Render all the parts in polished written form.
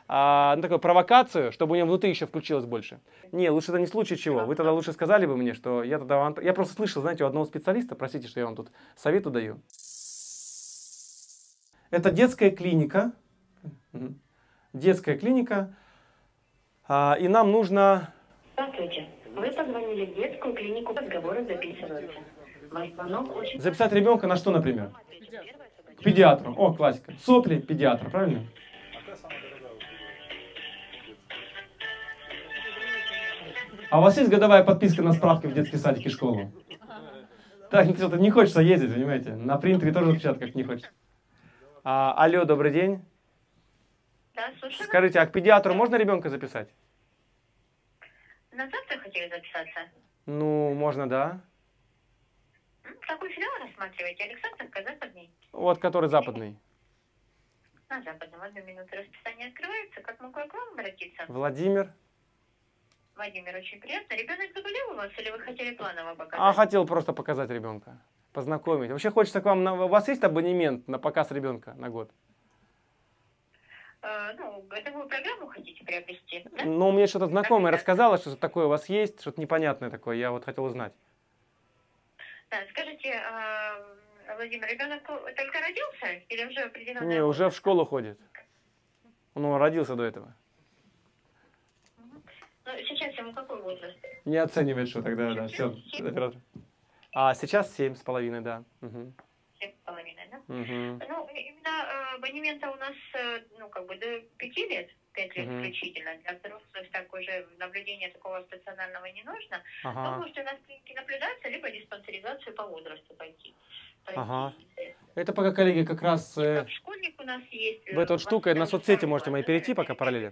ну, такую провокацию, чтобы у него внутри еще включилось больше. Не, лучше это не в случае чего. Вы тогда лучше сказали бы мне, что я тогда вам... Я просто слышал, знаете, у одного специалиста, простите, что я вам тут совету даю. Это детская клиника. Детская клиника. И нам нужно... Здравствуйте. Вы позвонили в детскую клинику, разговоры записываются. Ваш звонок очень... Записать ребенка на что, например? К педиатру. О, классика. Сопли, педиатр, правильно? А у вас есть годовая подписка на справки в детский садик и школу? Так, что-то не хочется ездить, понимаете? На принтере тоже отпечатать как не хочется. Алло, добрый день. Да, слушаю. Скажите, а к педиатру можно ребенка записать? На завтра хотели записаться? Ну, можно, да. Какой филиал рассматриваете? Александровка, Западный? Вот, который западный. На Западном. 1 минуту расписание открывается. Как могу я к вам обратиться? Владимир. Владимир, очень приятно. Ребенок заболел у вас или вы хотели планово показать? Хотел просто показать ребенка. Познакомить. Вообще хочется к вам... У вас есть абонемент на показ ребенка на год? Ну, готовую программу хотите приобрести, да? Ну, мне что-то знакомое рассказала, что такое у вас есть, что-то непонятное такое. Я вот хотел узнать. Да, скажите, Владимир, ребенок только родился или уже определенно? Не, уже в школу ходит. Он родился до этого. Ну, сейчас ему какой возраст? Не оценивает, что тогда, да, все. Сейчас 7,5, да. 7,5, да? Угу. Ну, именно абонемента у нас, ну, как бы до 5 лет, 5 лет включительно. Для взрослых так уже наблюдения такого стационарного не нужно. Вы можете у нас в клинике наблюдаться, либо диспансеризацию по возрасту пойти. Это пока, коллеги, как раз... Школьник у нас есть. В эту вот штуку, на соцсети можете мои перейти, пока параллели.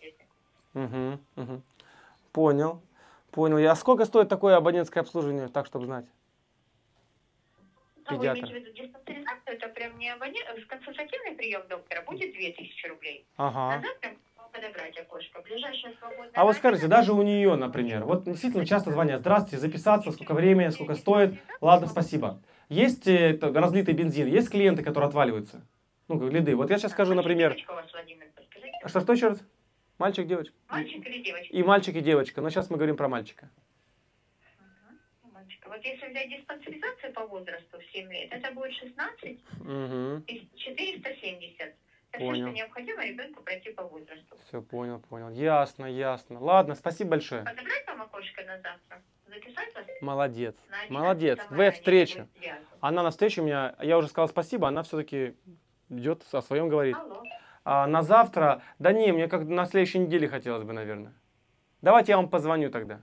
Понял. Понял. А сколько стоит такое абонентское обслуживание, так, чтобы знать? Ну, вы имеете в виду диспансеризацию, это прям не абонент, консультативный прием доктора будет 2000 рублей. На завтра подобрать окошко. Ближайшее свободное... А вот скажите, даже у нее, например, вот действительно часто звонят: здравствуйте, записаться, сколько времени, сколько стоит. Ладно, спасибо. Есть разлитый бензин, есть клиенты, которые отваливаются? Ну, лиды. Вот я сейчас скажу, например... Что еще раз? Мальчик, девочка? Мальчик или девочка? И мальчик, и девочка. Но сейчас мы говорим про мальчика. Вот если взять диспансеризацию по возрасту в 7 лет, это будет 16 и 470. Это все, что необходимо ребенку пройти по возрасту. Все, понял. Ясно. Ладно, спасибо большое. Подобрать вам окошко на завтра? Записать вас? Молодец. Вы встречу. Она на встречу меня, я уже сказал спасибо, она все-таки идет, о своем говорит. Алло. На завтра, да не, мне как на следующей неделе хотелось бы, наверное. Давайте я вам позвоню тогда.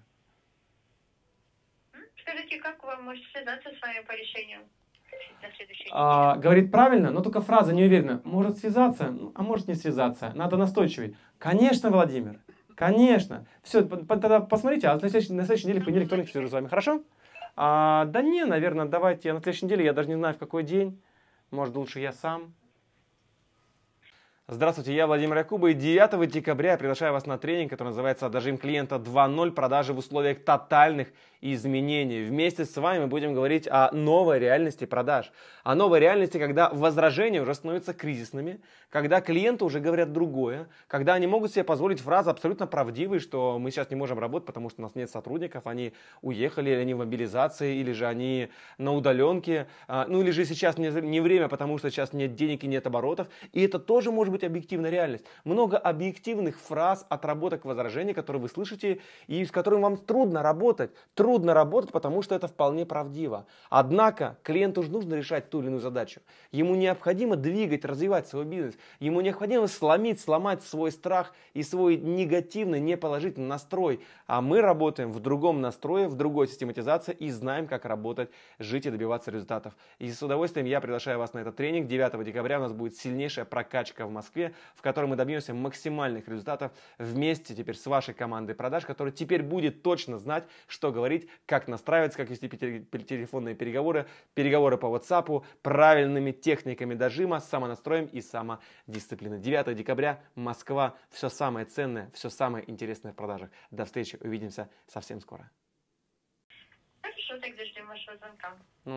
Скажите, как вам может связаться с вами по решению на следующей неделе? Говорит правильно, но только фраза не уверена. Может связаться, а может не связаться. Надо настойчивый. Конечно, Владимир, конечно. Все, тогда посмотрите, а на следующей неделе, в понедельник, вторник, свяжусь с вами. Хорошо? Да не, наверное, давайте. На следующей неделе, я даже не знаю, в какой день. Может, лучше я сам. Здравствуйте, я Владимир Якуба, и 9 декабря я приглашаю вас на тренинг, который называется «Дожим клиента 2.0. Продажи в условиях тотальных изменений». Вместе с вами мы будем говорить о новой реальности продаж. О новой реальности, когда возражения уже становятся кризисными, когда клиенты уже говорят другое, когда они могут себе позволить фразы абсолютно правдивые, что мы сейчас не можем работать, потому что у нас нет сотрудников, они уехали, или они в мобилизации, или же они на удаленке, ну или же сейчас не время, потому что сейчас нет денег и нет оборотов. И это тоже может быть объективная реальность. Много объективных фраз, отработок, возражений, которые вы слышите и с которыми вам трудно работать. Трудно работать, потому что это вполне правдиво. Однако клиенту же нужно решать ту или иную задачу. Ему необходимо двигать, развивать свой бизнес. Ему необходимо сломать свой страх и свой негативный, неположительный настрой. А мы работаем в другом настрое, в другой систематизации и знаем, как работать, жить и добиваться результатов. И с удовольствием я приглашаю вас на этот тренинг. 9 декабря у нас будет сильнейшая прокачка в Москве, в которой мы добьемся максимальных результатов вместе теперь с вашей командой продаж, которая теперь будет точно знать, что говорить, как настраиваться, как вести телефонные переговоры, переговоры по WhatsApp, правильными техниками дожима, самонастроем и самодисциплиной. 9 декабря, Москва. Все самое ценное, все самое интересное в продажах. До встречи, увидимся совсем скоро. Хорошо, тогда ждем вашего звонка.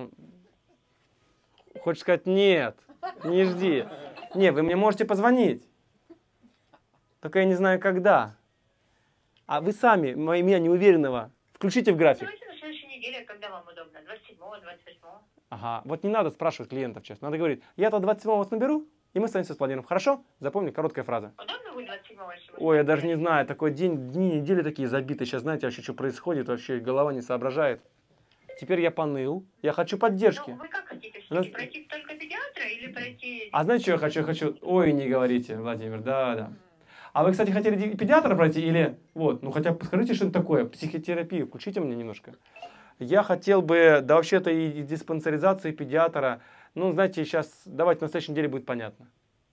Хочешь сказать нет, не жди. Не, вы мне можете позвонить. Только я не знаю, когда. А вы сами, меня неуверенного, включите в график. Давайте на следующей неделе, когда вам удобно. 27-го, 28-го. Ага, вот не надо спрашивать клиентов сейчас. Надо говорить, я то 27-го вас наберу, и мы с вами все спланируем. Хорошо? Запомни, короткая фраза. Удобно будет 27-го, если вы... Ой, я даже не знаю, такой день, дни недели такие забиты. Сейчас знаете вообще, что происходит, вообще голова не соображает. Теперь я поныл, я хочу поддержки. Ну, вы как хотите? Пройти только педиатра или пройти... А знаете, что я хочу? Я хочу... Ой, не говорите, Владимир, да. А вы, кстати, хотели педиатра пройти или... Вот, ну хотя бы скажите, что это такое, психотерапию, включите мне немножко. Я хотел бы, да вообще-то и диспансеризации, и педиатра. Ну, знаете, сейчас, давайте на следующей неделе будет понятно.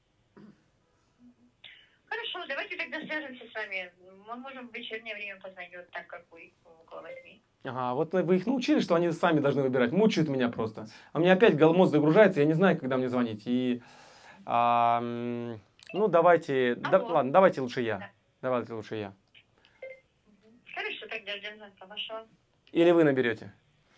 Хорошо, давайте тогда свяжемся с вами. Мы можем в вечернее время позвонить, вот так, как вы, около 8. Ага, вот вы их научили, что они сами должны выбирать. Мучают меня просто. А у меня опять мозг загружается, я не знаю, когда мне звонить. И, ну, давайте, ладно, давайте лучше я. Да. Давайте лучше я. Хорошо, тогда ждем звонка вашего. Или вы наберете.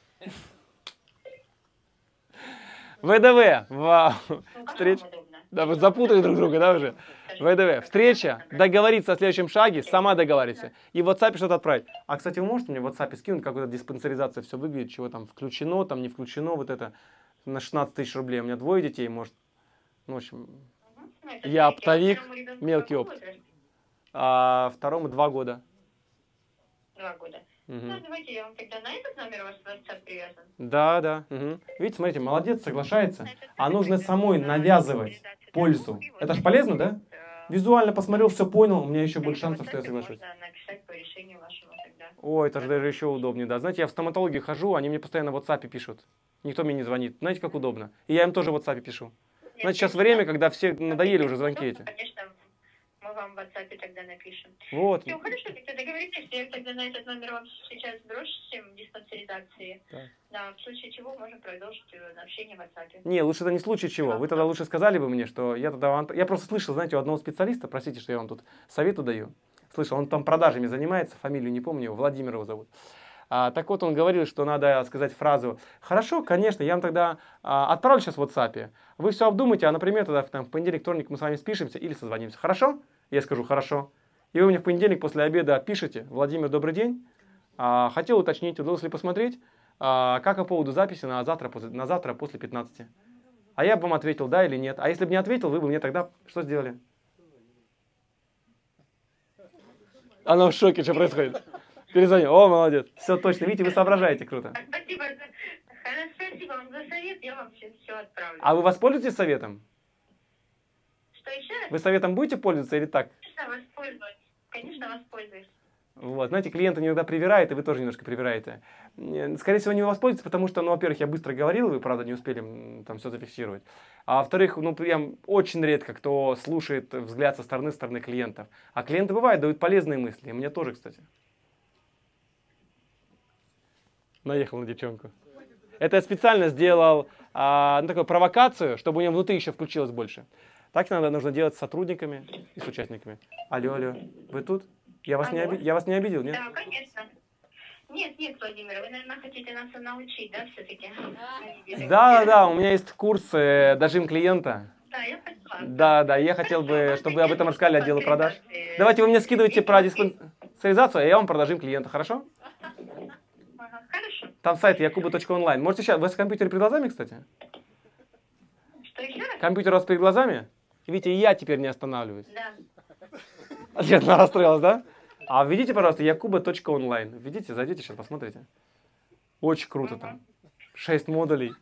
ВДВ. Вау. Встреча. Да, вы запутали друг друга, да, уже? ВДВ. Встреча. Договориться о следующем шаге, сама договориться. И в WhatsApp что-то отправить. А, кстати, вы можете мне в WhatsApp скинуть, как вот эта диспансеризация все выглядит, чего там включено, там не включено, вот это на 16 тысяч рублей. У меня 2 детей, может. Ну, в общем, я оптовик, мелкий опыт. А второму 2 года. 2 года. Угу. Ну, давайте я вам тогда на этот номер у вас WhatsApp привязан. Да. Угу. Видите, смотрите, молодец, соглашается. А нужно самой навязывать пользу. Это же полезно, да? Визуально посмотрел, все понял, у меня еще больше шансов, что я соглашусь. Можно написать по решению вашего тогда. Ой, это же даже еще удобнее, да. Знаете, я в стоматологии хожу, они мне постоянно в WhatsApp пишут. Никто мне не звонит. Знаете, как удобно? И я им тоже в WhatsApp пишу. Знаете, сейчас время, когда все надоели уже звонки эти. Конечно, мы вам в WhatsApp тогда напишем. Вот. Все, хорошо, тогда договоритесь, я тогда на этот номер вам сейчас брошу всем диспансеризации. Так. Да, в случае чего можем продолжить общение в WhatsApp. Не, лучше это не в случае чего. Вы тогда лучше сказали бы мне, что я тогда... Я просто слышал, знаете, у одного специалиста, простите, что я вам тут совету даю. Слышал, он там продажами занимается, фамилию не помню, его, Владимир его зовут. Так вот, он говорил, что надо сказать фразу: хорошо, конечно, я вам тогда отправлю сейчас в WhatsApp. Вы все обдумайте, а, например, тогда в понедельник, вторник мы с вами спишемся или созвонимся. Хорошо? Я скажу хорошо. И вы мне в понедельник после обеда пишете: Владимир, добрый день. Хотел уточнить, удалось ли посмотреть, как по поводу записи на завтра после 15. А я бы вам ответил, да или нет. А если бы не ответил, вы бы мне тогда что сделали? Она в шоке, что происходит. Перезвони. О, молодец. Все точно. Видите, вы соображаете круто. Спасибо. Спасибо вам за совет, я вам все отправлю. А вы воспользуетесь советом? Что еще раз? Вы советом будете пользоваться или так? Конечно, воспользуюсь. Конечно, воспользуюсь. Вот, знаете, клиент иногда привирает, и вы тоже немножко привираете. Скорее всего, не воспользуйтесь, потому что, ну, во-первых, я быстро говорил, вы, правда, не успели там все зафиксировать. А во-вторых, ну, прям очень редко кто слушает взгляд со стороны клиентов. А клиенты, бывают, дают полезные мысли. И мне тоже, кстати. Наехал на девчонку. Это я специально сделал такую провокацию, чтобы у нее внутри еще включилось больше. Так иногда нужно делать с сотрудниками и с участниками. Алло, вы тут? Я вас не обидел, нет? Да, конечно. Нет, Владимир, вы, наверное, хотите нас научить, да, все-таки? Да, у меня есть курс «Дожим клиента». Да, я поняла. Да, я хотел бы, чтобы вы об этом рассказали отделу продаж. Давайте вы мне скидываете про диспансеризацию, а я вам продажим клиента, хорошо? Хорошо. Там сайт yakuba.online. Можете сейчас... У вас компьютер перед глазами, кстати? Что еще раз? Компьютер у вас перед глазами? Видите, и я теперь не останавливаюсь. Да. Нет, она расстроилась, да? А введите, пожалуйста, yakuba.online. Введите, зайдите, сейчас посмотрите. Очень круто там. 6 модулей.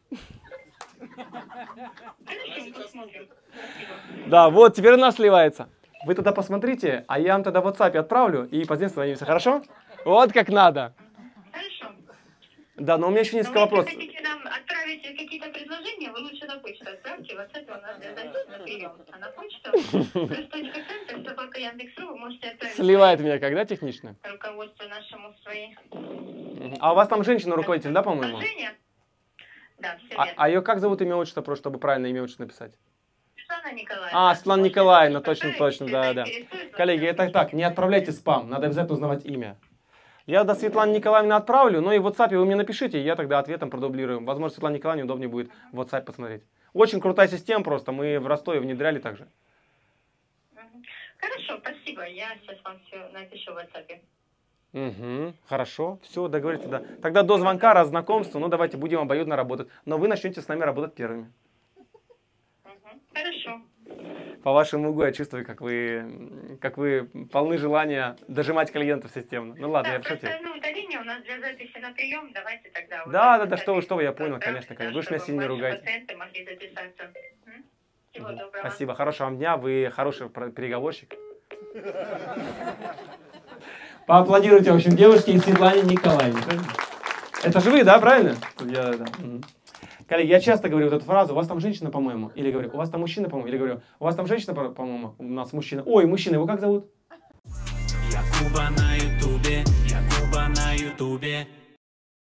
Да, вот, теперь она сливается. Вы тогда посмотрите, а я вам тогда в WhatsApp отправлю и позднее созвонимся, хорошо? Вот как надо. Хорошо. Да, но у меня еще несколько вопросов. Если хотите нам отправить какие-то предложения, вы лучше на почту отправьте. В WhatsApp у нас для прием. А на почту рус.центр, собака Яндекс.ру, вы можете отправить. Сливает меня когда технично? Руководство нашему своей. А у вас там женщина-руководитель, да, по-моему? Женя? Да, все верно. А ее как зовут, имя, отчество, просто чтобы правильно имя, отчество написать? Светлана Николаевна. Светлана Николаевна, точно, да. Коллеги, это так, не отправляйте спам, надо обязательно узнавать имя. Я до Светланы Николаевны отправлю, но и в WhatsApp вы мне напишите, и я тогда ответом продублирую. Возможно, Светлане Николаевне удобнее будет в WhatsApp посмотреть. Очень крутая система просто, мы в Ростове внедряли также. Хорошо, спасибо. Я сейчас вам все напишу в WhatsApp. Угу, хорошо, все, договорились тогда. Тогда до звонка, раз знакомства, ну давайте будем обоюдно работать. Но вы начнете с нами работать первыми. Хорошо. По вашему углу я чувствую, как вы полны желания дожимать клиентов системно. Ну ладно, да, я пошутил. Ну, удаление у нас для записи на прием, давайте тогда. Да, что вы, я понял, конечно. Вы же меня сильно не ругаете. Пациенты могли записаться. Всего доброго. Спасибо, хорошего вам дня, вы хороший переговорщик. Поаплодируйте, в общем, девушке и Светлане Николаевне. Это же вы, да, правильно? Коллеги, я часто говорю вот эту фразу: у вас там женщина, по-моему. Или говорю: у вас там мужчина, по-моему. Или говорю: у вас там женщина, по-моему. У нас мужчина. Ой, мужчина, его как зовут? Якуба на ютубе, Якуба на ютубе.